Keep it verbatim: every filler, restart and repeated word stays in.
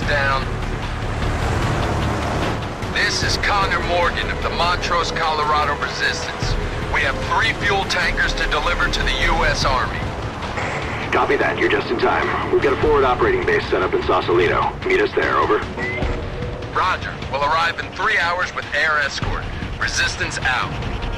down. This is Connor Morgan of the Montrose, Colorado Resistance. We have three fuel tankers to deliver to the U S Army. Copy that. You're just in time. We've got a forward operating base set up in Sausalito. Meet us there, over. Roger. We'll arrive in three hours with air escort. Resistance out.